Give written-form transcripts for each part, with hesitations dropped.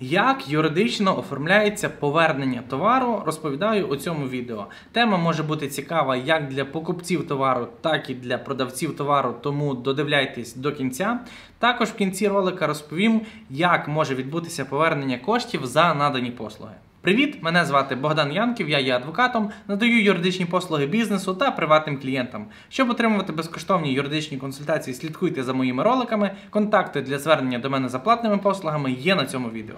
Як юридично оформляється повернення товару, розповідаю у цьому відео. Тема може бути цікава як для покупців товару, так і для продавців товару, тому додивляйтесь до кінця. Також в кінці ролика розповім, як може відбутися повернення коштів за надані послуги. Привіт! Мене звати Богдан Янків, я є адвокатом, надаю юридичні послуги бізнесу та приватним клієнтам. Щоб отримувати безкоштовні юридичні консультації, слідкуйте за моїми роликами. Контакти для звернення до мене за платними послугами є на цьому відео.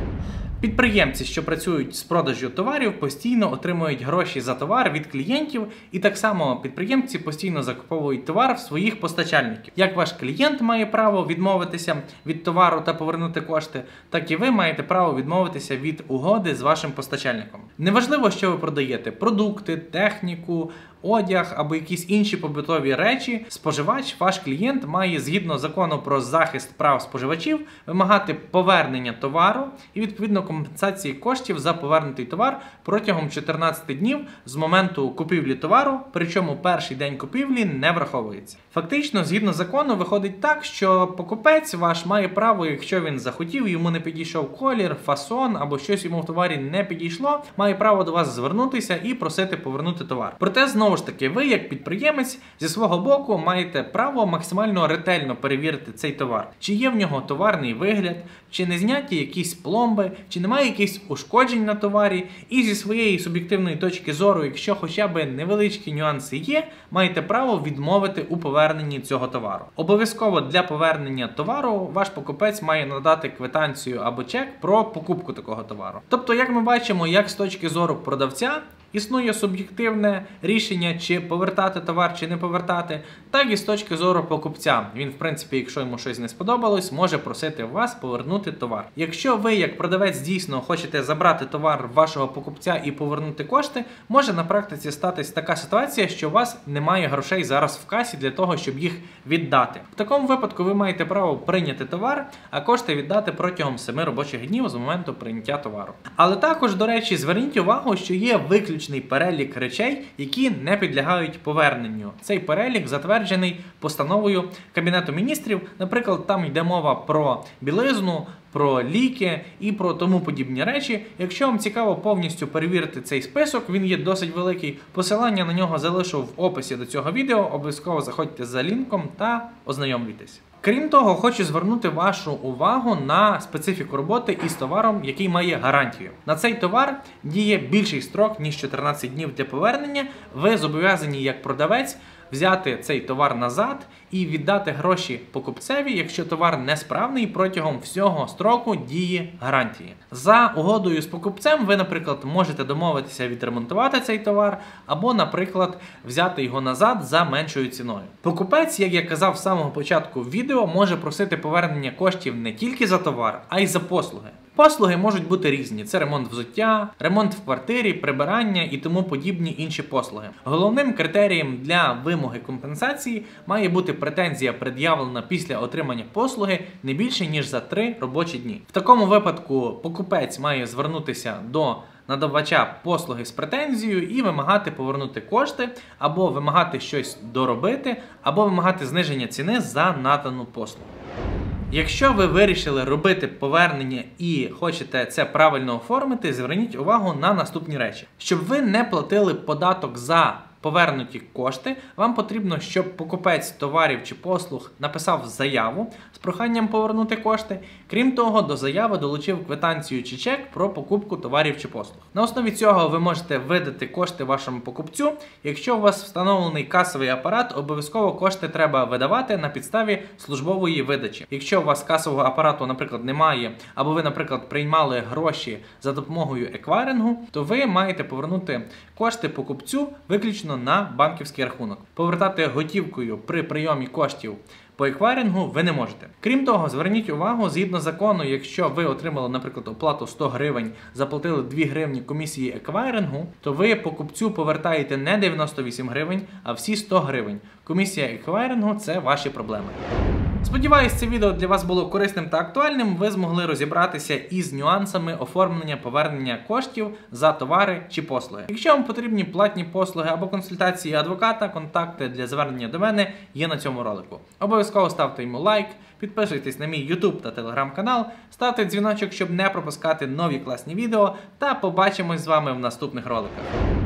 Підприємці, що працюють з продажу товарів, постійно отримують гроші за товар від клієнтів, і так само підприємці постійно закуповують товар в своїх постачальників. Як ваш клієнт має право відмовитися від товару та повернути кошти, так і ви маєте право відмовитися від угоди з вашим постачальником. Неважливо, що ви продаєте – продукти, техніку, одяг або якісь інші побутові речі, споживач, ваш клієнт має згідно закону про захист прав споживачів вимагати повернення товару і відповідно компенсації коштів за повернутий товар протягом 14 днів з моменту купівлі товару, причому перший день купівлі не враховується. Фактично, згідно закону, виходить так, що покупець ваш має право, якщо він захотів, йому не підійшов колір, фасон або щось йому в товарі не підійшло, має право до вас звернутися і просити повернути товар. Проте, знову ж таки, ви, як підприємець, зі свого боку маєте право максимально ретельно перевірити цей товар. Чи є в нього товарний вигляд, чи не зняті якісь пломби, чи немає якихось ушкоджень на товарі. І зі своєї суб'єктивної точки зору, якщо хоча б невеличкі нюанси є, маєте право відмовити у поверненні цього товару. Обов'язково для повернення товару ваш покупець має надати квитанцію або чек про покупку такого товару. Тобто, як ми бачимо, як з точки зору продавця, існує суб'єктивне рішення, чи повертати товар, чи не повертати, так і з точки зору покупця. Він, в принципі, якщо йому щось не сподобалось, може просити вас повернути товар. Якщо ви, як продавець, дійсно хочете забрати товар вашого покупця і повернути кошти, може на практиці статись така ситуація, що у вас немає грошей зараз в касі для того, щоб їх віддати. В такому випадку ви маєте право прийняти товар, а кошти віддати протягом 7 робочих днів з моменту прийняття товару. Але також, до речі, зверніть увагу, що є виключний перелік речей, які не підлягають поверненню. Цей перелік затверджений постановою Кабінету міністрів. Наприклад, там йде мова про білизну, про ліки і про тому подібні речі. Якщо вам цікаво повністю перевірити цей список, він є досить великий. Посилання на нього залишу в описі до цього відео. Обов'язково заходьте за лінком та ознайомлюйтесь. Крім того, хочу звернути вашу увагу на специфіку роботи із товаром, який має гарантію. На цей товар діє більший строк, ніж 14 днів для повернення. Ви зобов'язані як продавець взяти цей товар назад і віддати гроші покупцеві, якщо товар несправний протягом всього строку дії гарантії. За угодою з покупцем ви, наприклад, можете домовитися відремонтувати цей товар або, наприклад, взяти його назад за меншою ціною. Покупець, як я казав з самого початку відео, може просити повернення коштів не тільки за товар, а й за послуги. Послуги можуть бути різні. Це ремонт взуття, ремонт в квартирі, прибирання і тому подібні інші послуги. Головним критерієм для вимоги компенсації має бути претензія, пред'явлена після отримання послуги не більше, ніж за 3 робочі дні. В такому випадку покупець має звернутися до надавача послуги з претензією і вимагати повернути кошти, або вимагати щось доробити, або вимагати зниження ціни за надану послугу. Якщо ви вирішили робити повернення і хочете це правильно оформити, зверніть увагу на наступні речі. Щоб ви не платили податок за повернуті кошти, вам потрібно, щоб покупець товарів чи послуг написав заяву з проханням повернути кошти. Крім того, до заяви долучив квитанцію чи чек про покупку товарів чи послуг. На основі цього ви можете видати кошти вашому покупцю. Якщо у вас встановлений касовий апарат, обов'язково кошти треба видавати на підставі службової видачі. Якщо у вас касового апарату, наприклад, немає, або ви, наприклад, приймали гроші за допомогою еквайрингу, то ви маєте повернути кошти покупцю виключно на банківський рахунок. Повертати готівкою при прийомі коштів по еквайрингу ви не можете. Крім того, зверніть увагу, згідно закону, якщо ви отримали, наприклад, оплату 100 гривень, заплатили 2 гривні комісії еквайрингу, то ви покупцю повертаєте не 98 гривень, а всі 100 гривень. Комісія еквайрингу – це ваші проблеми. Сподіваюсь, це відео для вас було корисним та актуальним, ви змогли розібратися із нюансами оформлення повернення коштів за товари чи послуги. Якщо вам потрібні платні послуги або консультації адвоката, контакти для звернення до мене є на цьому ролику. Обов'язково ставте йому лайк, Підписуйтесь на мій YouTube та Telegram канал, ставте дзвіночок, щоб не пропускати нові класні відео, та побачимось з вами в наступних роликах.